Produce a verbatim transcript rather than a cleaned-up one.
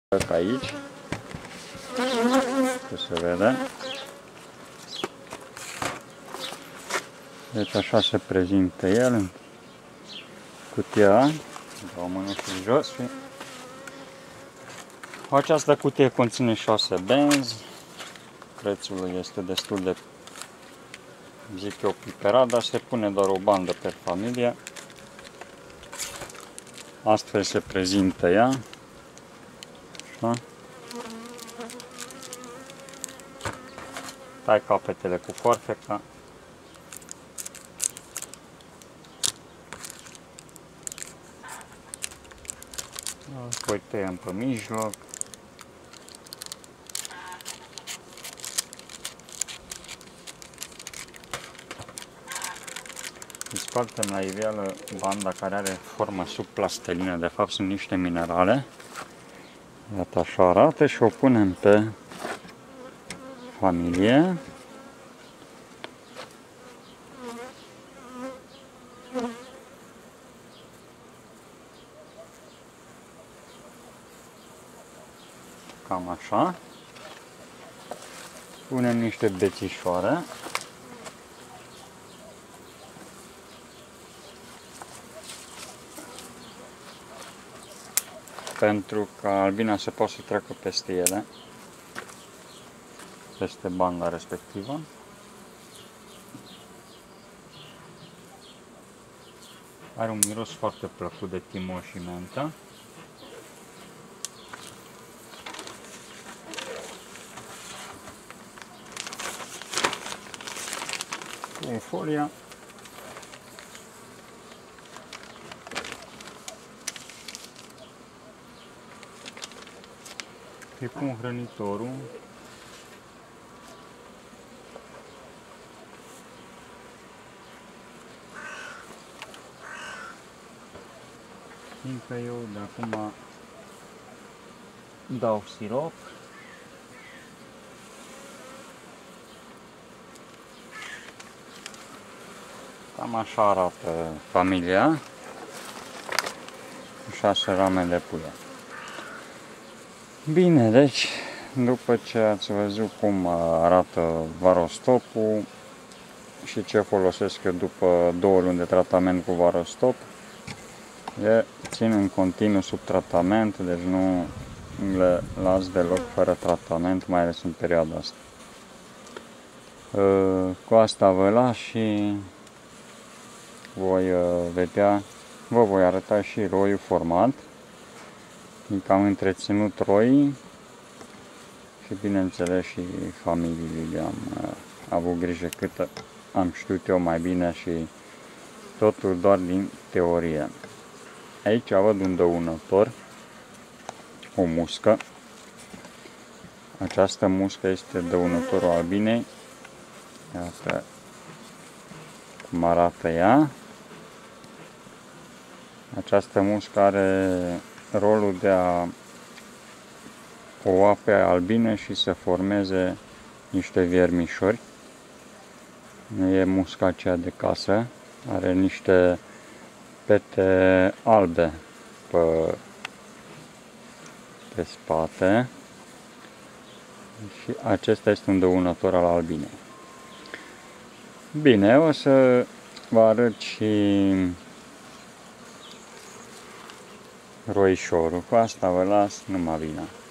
Aici, cum se vede. Deci așa se prezintă el în cutia. Dau mânușul jos și această cutie conține șase benzi. Prețul este destul de, zic eu, piperat, dar se pune doar o bandă per familie. Astfel se prezintă ea. Așa. Tai capetele cu forfeca. Apoi tăiem pe mijloc. Scoatem la iveală banda care are formă sub plastelină, de fapt sunt niște minerale. Iată așa arată și o punem pe familie. Cam așa. Punem niște bețișoare. Pentru ca albina să poată să treacă peste ele, peste banda respectivă. Are un miros foarte plăcut de timon și mentă. Cu folia. Îi pun hrănitorul. Fiindcă eu de acum dau sirop. Cam așa arată familia. șase rame de puie. Bine, deci, după ce ați văzut cum arată varostopul și ce folosesc eu după două luni de tratament cu varostop, le țin în continuu sub tratament, deci nu le las deloc fără tratament, mai ales în perioada asta. Cu asta vă las și voi vedea, vă voi arăta și roiul format. Fiindcă am întreținut roii și bineînțeles și familiile am uh, avut grijă cât am știut eu mai bine și totul doar din teorie. Aici văd un dăunător, o muscă. Această muscă este dăunătorul albinei. Iată cum arată ea. Această muscă are rolul de a o lua pe albine și să formeze niște viermișori. Nu e musca aceea de casă, are niște pete albe pe, pe spate și acesta este un dăunător al albinei. Bine, o să vă arăt și roișorul. Cu asta vă las, numai bine.